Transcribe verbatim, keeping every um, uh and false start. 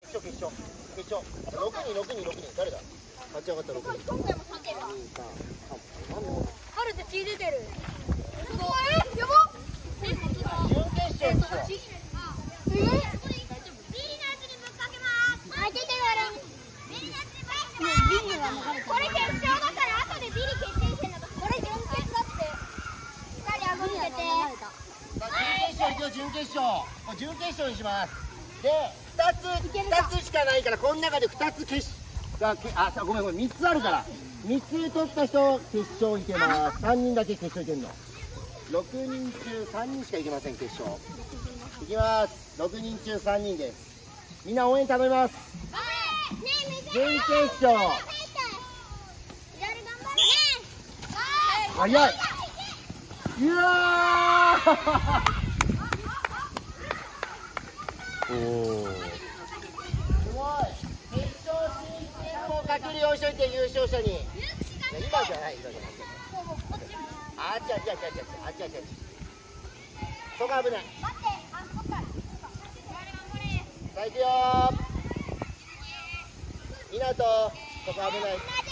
勝決勝決勝ろくにんろくにんろくにん誰だ勝ち上がったろくにん今回も勝てるわ春って血出てるえやば準決勝にしようえビリのやつにぶっかけますあ、出てるビリのやつにぶっかけますビリはもうこれ決勝だから後でビリ決定戦だからこれ準決だってふたり顎つけて準決勝行くよ準決勝準決勝にしますでふたつふたつしかないからこの中でふたつ決があごめんごめんみっつあるからみっつ取った人決勝いけますさんにんだけ決勝いけるのろくにん中さんにんしかいけません決勝いきますろくにん中さんにんですみんな応援頼みます準決勝早いいやーおお。すごい。決勝進出をかけるようにしといて優勝者に。いや今じゃない今じゃない。あっちあっちあっちあっちあっちあっちあっち。そこ危ない。さあ行くよー。みなとそこ危ない。